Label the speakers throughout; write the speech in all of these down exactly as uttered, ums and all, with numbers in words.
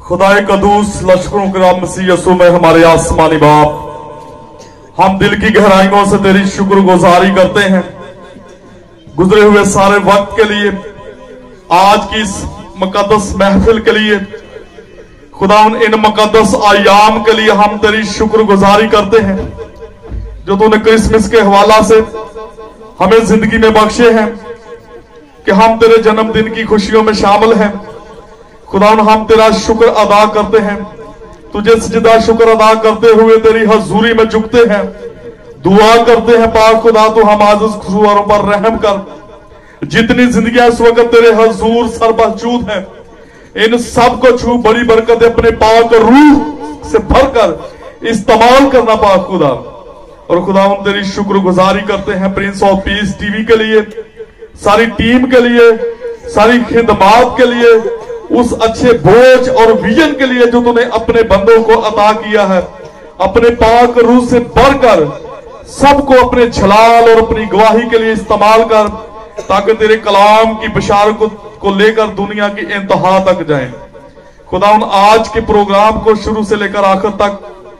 Speaker 1: खुदाए कदूस लश्करों के राम मसीह यसू में हमारे आसमानी बाप, हम दिल की गहराइयों से तेरी शुक्रगुजारी करते हैं गुजरे हुए सारे वक्त के लिए, आज की इस मुकद्दस महफिल के लिए। खुदा उन इन मुकद्दस आयाम के लिए हम तेरी शुक्रगुजारी करते हैं जो तूने क्रिसमस के हवाला से हमें जिंदगी में बख्शे हैं कि हम तेरे जन्मदिन की खुशियों में शामिल हैं। खुदा हम तेरा शुक्र अदा करते हैं, तुझे सजदा शुक्र अदा करते हुए तेरी हजूरी में झुकते हैं, दुआ करते हैं पाक खुदा तू हम आजिज़ खुशूरों पर रहम कर। जितनी जिंदगियां इस वक्त तेरे हजूर सरबहचूद हैं, इन सब को छू बड़ी बरकत अपने पाक रूह से भरकर इस्तेमाल करना पाक खुदा। और खुदा हम तेरी शुक्रगुजारी करते हैं प्रिंस ऑफ पीस टीवी के लिए, सारी टीम के लिए, सारी खिदमात के लिए, उस अच्छे बोझ और विजन के लिए जो तूने अपने बंदों को अता किया है। अपने पाक रूह से भरकर सबको अपने झलाल और अपनी गवाही के लिए इस्तेमाल कर, ताकि तेरे कलाम की बशारत को, को लेकर दुनिया की इंतहा तक जाए। खुदा उन आज के प्रोग्राम को शुरू से लेकर आखिर तक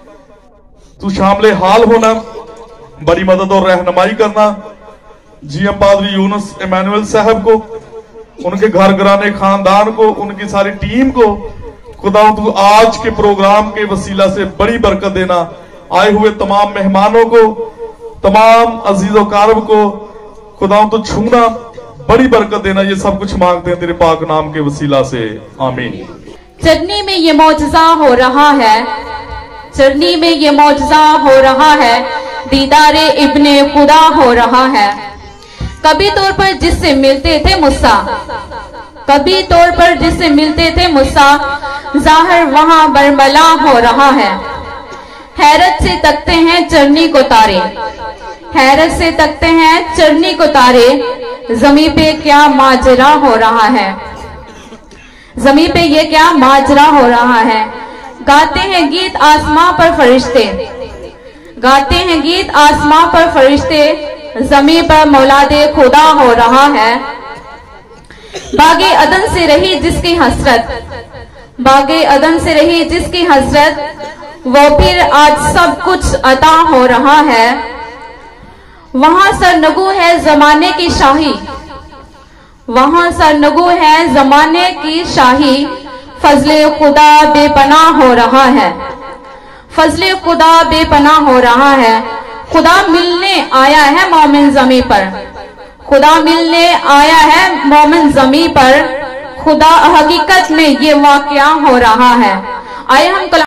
Speaker 1: तू शामिल हाल होना, बड़ी मदद और रहनुमाई करना। जी एम पादरी यूनुस इमानुएल साहब को, उनके घर घराने खानदान को, उनकी सारी टीम को खुदा तू आज के प्रोग्राम के वसीला से बड़ी बरकत देना। आए हुए तमाम मेहमानों को, तमाम अजीजों कारब को खुदा तू छूना, बड़ी बरकत देना। ये सब कुछ मांगते हैं तेरे पाक नाम के वसीला से, आमीन।
Speaker 2: चटनी में ये मौजज़ा हो रहा है, चटनी में ये मौजज़ा हो रहा है, दीदारे इब्ने खुदा हो रहा है। कभी तौर पर जिससे मिलते थे मूसा, कभी तौर पर जिससे मिलते थे मूसा, जाहिर वहां बरमला हो रहा है। हैरत से तकते हैं चरनी को तारे, हैरत से तकते हैं चरनी को तारे, जमी पे क्या माजरा हो रहा है, जमी पे ये क्या माजरा हो रहा है। गाते हैं गीत आसमां पर फरिश्ते, गाते हैं गीत आसमां पर फरिश्ते, जमी पर मौलादे खुदा हो रहा है। बागे अदन से रही जिसकी हसरत, बागे अदन से रही जिसकी हसरत, वो फिर आज सब कुछ अता हो रहा है। वहां सरनगू है जमाने की शाही, वहां सरनगू है जमाने की शाही, फजले खुदा बेपनाह हो रहा है, फजले खुदा बेपनाह हो रहा है। खुदा मिलने आया है मोमिन जमी पर, खुदा मिलने आया है मोमिन जमी पर, खुदा हकीकत में ये वाकया हो रहा है। आए हम